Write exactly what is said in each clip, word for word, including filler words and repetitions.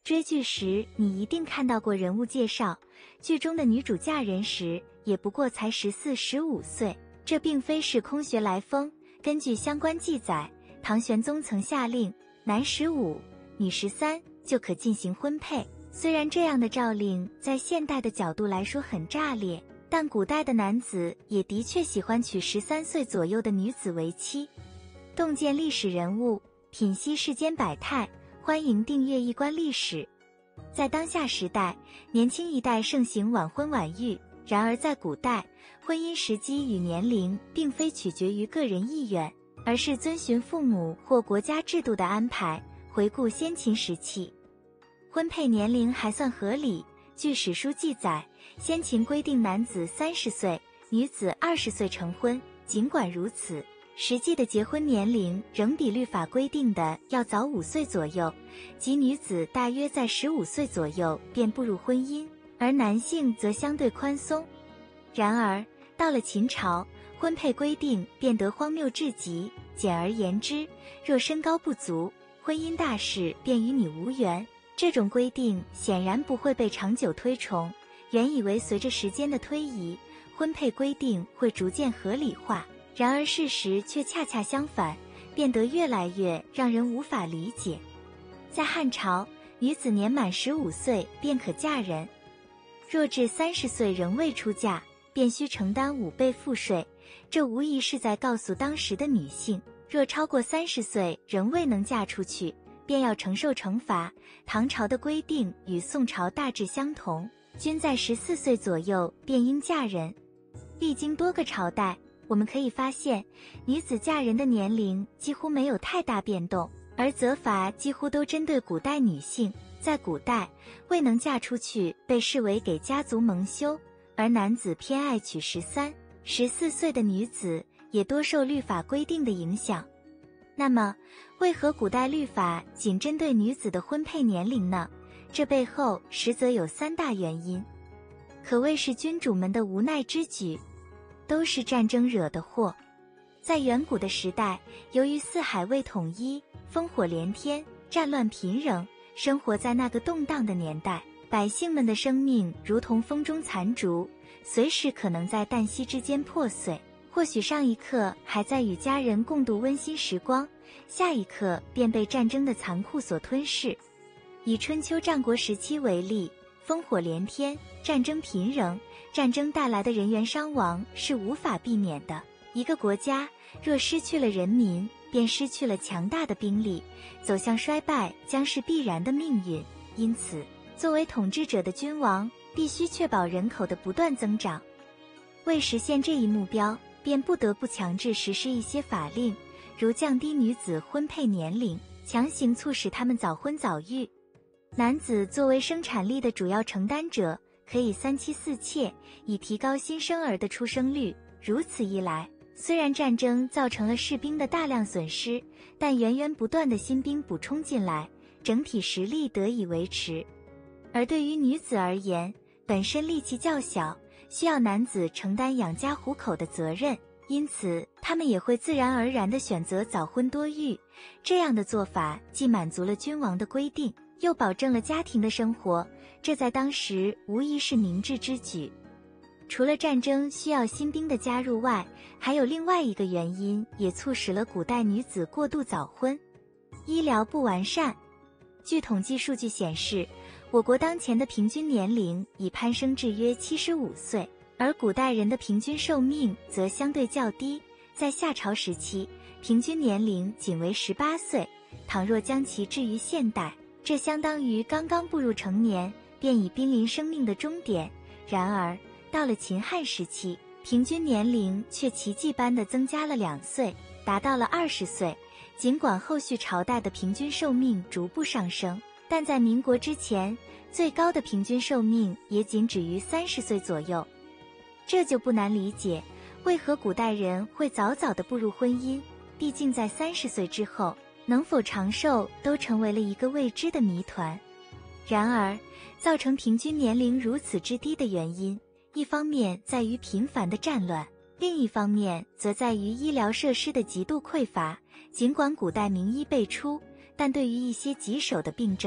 追剧时你一定看到过人物介绍，剧中的女主嫁人时也不过才十四、十五岁，这并非是空穴来风。根据相关记载，唐玄宗曾下令，男十五，女十三就可进行婚配。虽然这样的诏令在现代的角度来说很炸裂，但古代的男子也的确喜欢娶十三岁左右的女子为妻。洞见历史人物，品析世间百态，欢迎订阅一观历史。在当下时代，年轻一代盛行晚婚晚育，然而在古代，婚姻时机与年龄并非取决于个人意愿，而是遵循父母或国家制度的安排。回顾先秦时期，婚配年龄还算合理。据史书记载，先秦规定男子三十岁，女子二十岁成婚。尽管如此，实际的结婚年龄仍比律法规定的要早五岁左右，即女子大约在十五岁左右便步入婚姻，而男性则相对宽松。然而，到了秦朝，婚配规定变得荒谬至极。简而言之，若身高不足，婚姻大事便与你无缘。这种规定显然不会被长久推崇。原以为随着时间的推移，婚配规定会逐渐合理化，然而事实却恰恰相反，变得越来越让人无法理解。在汉朝，女子年满十五岁便可嫁人，若至三十岁仍未出嫁，便需承担五倍赋税。这无疑是在告诉当时的女性，若超过三十岁仍未能嫁出去，便要承受惩罚。唐朝的规定与宋朝大致相同，均在十四岁左右便应嫁人。历经多个朝代，我们可以发现，女子嫁人的年龄几乎没有太大变动，而责罚几乎都针对古代女性。在古代，未能嫁出去被视为给家族蒙羞，而男子偏爱娶十三、十四岁的女子，也多受律法规定的影响。那么，为何古代律法仅针对女子的婚配年龄呢？这背后实则有三大原因，可谓是君主们的无奈之举，都是战争惹的祸。在远古的时代，由于四海未统一，烽火连天，战乱频仍，生活在那个动荡的年代，百姓们的生命如同风中残烛，随时可能在旦夕之间破碎。或许上一刻还在与家人共度温馨时光，下一刻便被战争的残酷所吞噬。以春秋战国时期为例，烽火连天，战争频仍，战争带来的人员伤亡是无法避免的。一个国家若失去了人民，便失去了强大的兵力，走向衰败将是必然的命运。因此，作为统治者的君王，必须确保人口的不断增长。为实现这一目标，便不得不强制实施一些法令，如降低女子婚配年龄，强行促使她们早婚早育。男子作为生产力的主要承担者，可以三妻四妾，以提高新生儿的出生率。如此一来，虽然战争造成了士兵的大量损失，但源源不断的新兵补充进来，整体实力得以维持。而对于女子而言，本身力气较小，需要男子承担养家糊口的责任，因此他们也会自然而然地选择早婚多育。这样的做法既满足了君王的规定，又保证了家庭的生活，这在当时无疑是明智之举。除了战争需要新兵的加入外，还有另外一个原因也促使了古代女子过度早婚：医疗不完善。据统计数据显示，我国当前的平均年龄已攀升至约七十五岁，而古代人的平均寿命则相对较低。在夏朝时期，平均年龄仅为十八岁，倘若将其置于现代，这相当于刚刚步入成年，便已濒临生命的终点。然而，到了秦汉时期，平均年龄却奇迹般地增加了两岁，达到了二十岁。尽管后续朝代的平均寿命逐步上升，但在民国之前，最高的平均寿命也仅止于三十岁左右。这就不难理解，为何古代人会早早地步入婚姻，毕竟在三十岁之后，能否长寿都成为了一个未知的谜团。然而，造成平均年龄如此之低的原因，一方面在于频繁的战乱，另一方面则在于医疗设施的极度匮乏。尽管古代名医辈出，但对于一些棘手的病症，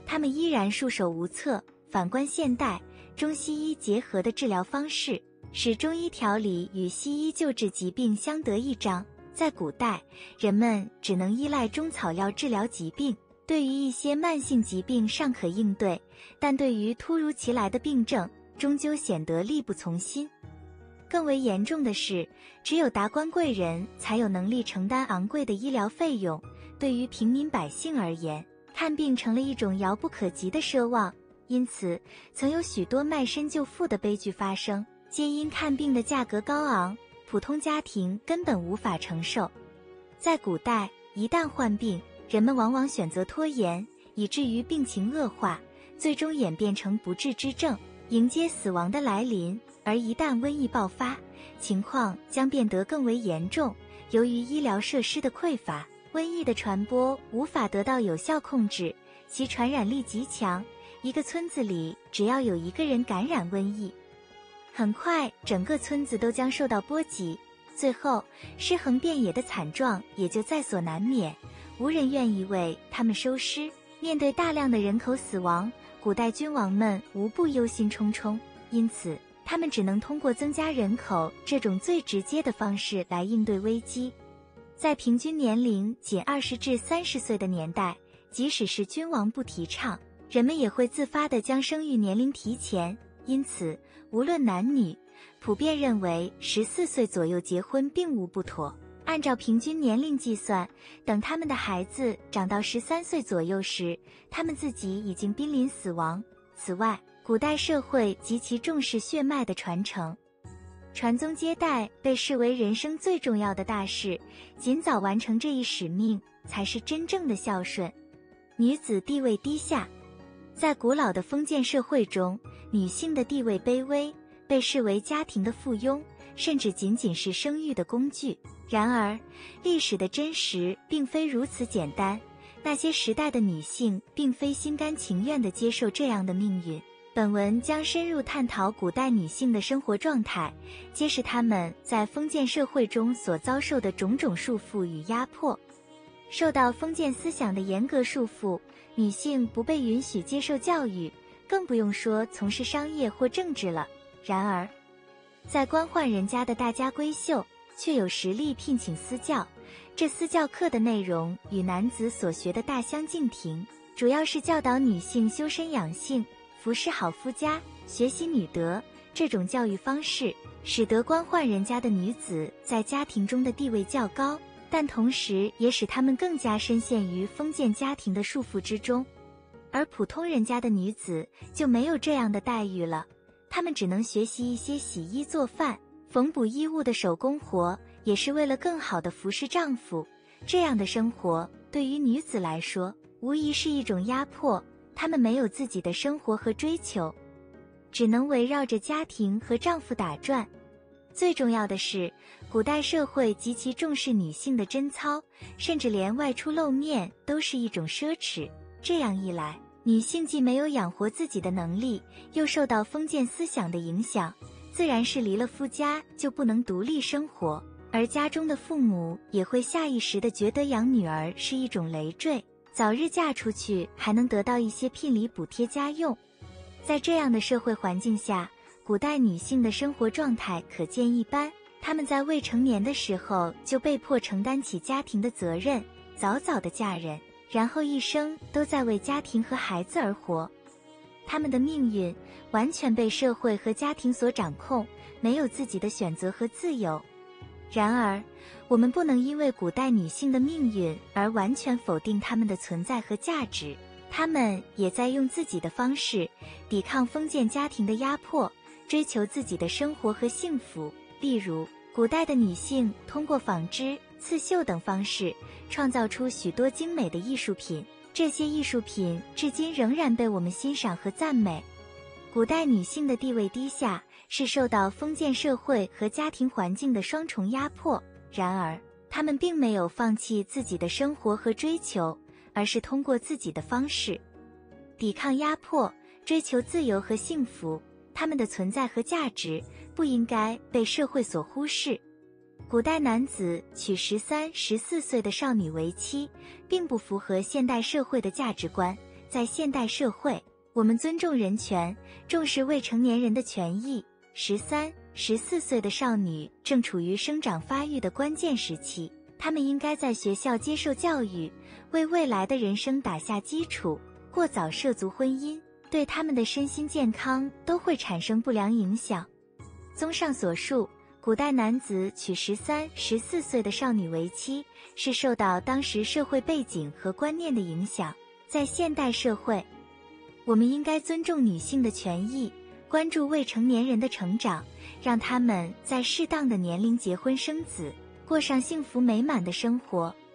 他们依然束手无策。反观现代，中西医结合的治疗方式，使中医调理与西医救治疾病相得益彰。在古代，人们只能依赖中草药治疗疾病，对于一些慢性疾病尚可应对，但对于突如其来的病症，终究显得力不从心。更为严重的是，只有达官贵人才有能力承担昂贵的医疗费用，对于平民百姓而言，看病成了一种遥不可及的奢望。因此，曾有许多卖身救父的悲剧发生，皆因看病的价格高昂，普通家庭根本无法承受。在古代，一旦患病，人们往往选择拖延，以至于病情恶化，最终演变成不治之症，迎接死亡的来临。而一旦瘟疫爆发，情况将变得更为严重。由于医疗设施的匮乏，瘟疫的传播无法得到有效控制，其传染力极强。一个村子里只要有一个人感染瘟疫，很快整个村子都将受到波及，最后尸横遍野的惨状也就在所难免，无人愿意为他们收尸。面对大量的人口死亡，古代君王们无不忧心忡忡，因此他们只能通过增加人口这种最直接的方式来应对危机。在平均年龄仅二十至三十岁的年代，即使是君王不提倡，人们也会自发地将生育年龄提前，因此无论男女，普遍认为十四岁左右结婚并无不妥。按照平均年龄计算，等他们的孩子长到十三岁左右时，他们自己已经濒临死亡。此外，古代社会极其重视血脉的传承，传宗接代被视为人生最重要的大事，尽早完成这一使命才是真正的孝顺。女子地位低下，在古老的封建社会中，女性的地位卑微，被视为家庭的附庸，甚至仅仅是生育的工具。然而，历史的真实并非如此简单，那些时代的女性并非心甘情愿地接受这样的命运。本文将深入探讨古代女性的生活状态，揭示她们在封建社会中所遭受的种种束缚与压迫。受到封建思想的严格束缚，女性不被允许接受教育，更不用说从事商业或政治了。然而，在官宦人家的大家闺秀，却有实力聘请私教，这私教课的内容与男子所学的大相径庭，主要是教导女性修身养性，服侍好夫家，学习女德。这种教育方式使得官宦人家的女子在家庭中的地位较高，但同时也使她们更加深陷于封建家庭的束缚之中。而普通人家的女子就没有这样的待遇了，她们只能学习一些洗衣做饭、缝补衣物的手工活，也是为了更好地服侍丈夫。这样的生活对于女子来说无疑是一种压迫，她们没有自己的生活和追求，只能围绕着家庭和丈夫打转。最重要的是，古代社会极其重视女性的贞操，甚至连外出露面都是一种奢侈。这样一来，女性既没有养活自己的能力，又受到封建思想的影响，自然是离了夫家就不能独立生活，而家中的父母也会下意识地觉得养女儿是一种累赘，早日嫁出去还能得到一些聘礼补贴家用。在这样的社会环境下，古代女性的生活状态可见一斑，她们在未成年的时候就被迫承担起家庭的责任，早早的嫁人，然后一生都在为家庭和孩子而活。她们的命运完全被社会和家庭所掌控，没有自己的选择和自由。然而，我们不能因为古代女性的命运而完全否定她们的存在和价值，她们也在用自己的方式抵抗封建家庭的压迫，追求自己的生活和幸福。例如，古代的女性通过纺织、刺绣等方式创造出许多精美的艺术品，这些艺术品至今仍然被我们欣赏和赞美。古代女性的地位低下，是受到封建社会和家庭环境的双重压迫，然而她们并没有放弃自己的生活和追求，而是通过自己的方式抵抗压迫，追求自由和幸福。她们的存在和价值不应该被社会所忽视。古代男子娶十三、十四岁的少女为妻，并不符合现代社会的价值观， 在现代社会，我们尊重人权，重视未成年人的权益。十三、十四岁的少女正处于生长发育的关键时期，她们应该在学校接受教育，为未来的人生打下基础。过早涉足婚姻，对他们的身心健康都会产生不良影响。综上所述，古代男子娶十三、十四岁的少女为妻，是受到当时社会背景和观念的影响。在现代社会，我们应该尊重女性的权益，关注未成年人的成长，让他们在适当的年龄结婚生子，过上幸福美满的生活。